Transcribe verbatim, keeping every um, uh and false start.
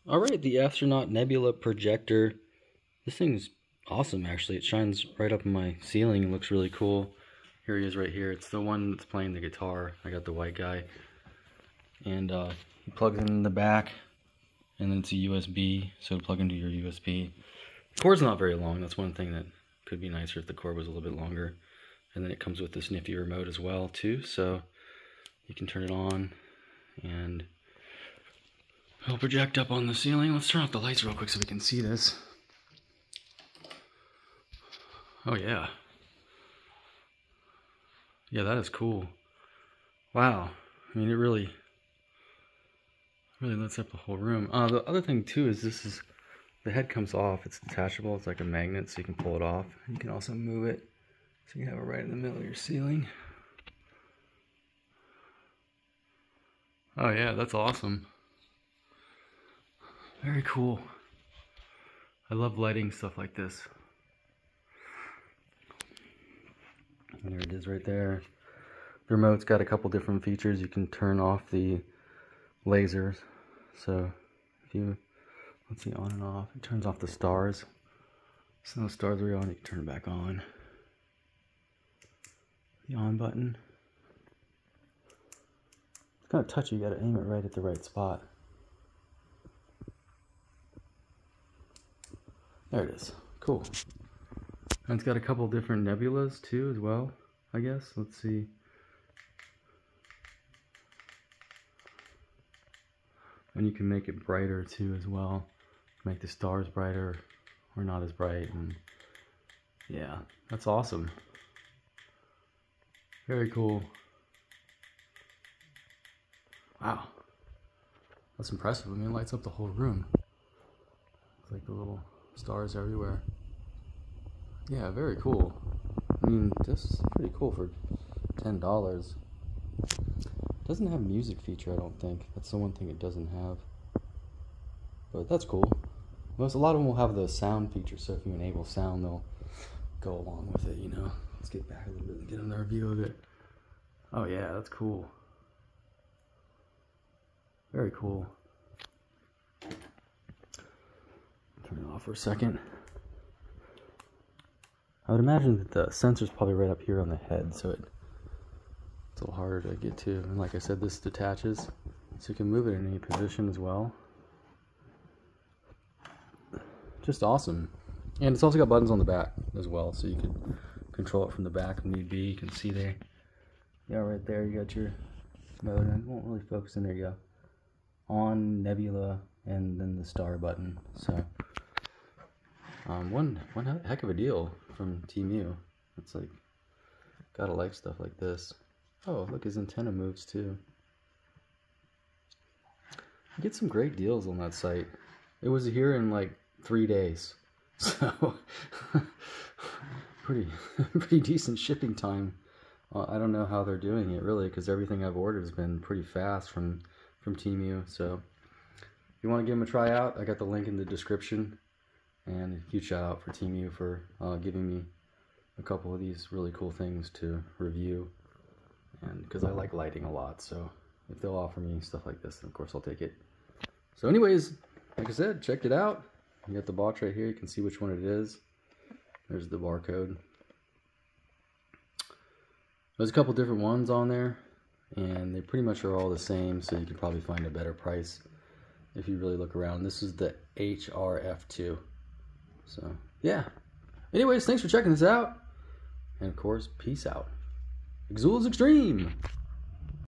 Alright, the Astronaut Nebula projector. This thing's awesome actually. It shines right up in my ceiling and looks really cool. Here he is right here. It's the one that's playing the guitar. I got the white guy. And uh, he plugs in the back, and then it's a U S B, so plug into your U S B. The cord's not very long. That's one thing that could be nicer if the cord was a little bit longer. And then it comes with this nifty remote as well too, so you can turn it on and it'll project up on the ceiling. Let's turn off the lights real quick so we can see this. Oh yeah. Yeah, that is cool. Wow. I mean, it really, really lights up the whole room. Uh, the other thing too is this is, the head comes off. It's detachable. It's like a magnet, so you can pull it off. You can also move it, so you can have it right in the middle of your ceiling. Oh yeah, that's awesome. Very cool. I love lighting stuff like this. And there it is right there. The remote's got a couple different features. You can turn off the lasers. So if you, let's see, on and off, it turns off the stars. So those stars are on, you can turn it back on. The on button. It's kind of touchy, you gotta aim it right at the right spot. There it is. Cool. And it's got a couple different nebulas too as well, I guess. Let's see. And you can make it brighter too as well. Make the stars brighter or not as bright. And yeah, that's awesome. Very cool. Wow. That's impressive. I mean, it lights up the whole room. It's like the little stars everywhere. Yeah, very cool. I mean, this is pretty cool for ten dollars. Doesn't have music feature, I don't think. That's the one thing it doesn't have. But that's cool. Most, a lot of them will have the sound feature, so if you enable sound, they'll go along with it, you know. Let's get back a little bit and get another view of it. Oh yeah, that's cool. Very cool. Turn it off for a second. I would imagine that the sensor's probably right up here on the head, so it, it's a little harder to get to. And like I said, this detaches, so you can move it in any position as well. Just awesome. And it's also got buttons on the back as well, so you can control it from the back if need be. You can see there. Yeah, right there, you got your mode. It won't really focus in there, you go. On, nebula, and then the star button. So um, one one heck of a deal from Temu. It's like, gotta like stuff like this. Oh, look, his antenna moves too. You get some great deals on that site. It was here in like three days, so pretty pretty decent shipping time. Uh, I don't know how they're doing it really, because everything I've ordered has been pretty fast from from Temu. So if you want to give them a try out, I got the link in the description. And a huge shout out for Temu for uh, giving me a couple of these really cool things to review. And because I like lighting a lot, so if they'll offer me stuff like this, then of course I'll take it. So anyways, like I said, check it out. You got the box right here. You can see which one it is. There's the barcode. There's a couple different ones on there, and they pretty much are all the same, so you can probably find a better price if you really look around. This is the H R F two. So, yeah. Anyways, thanks for checking this out. And of course, peace out. Exul's Extreme!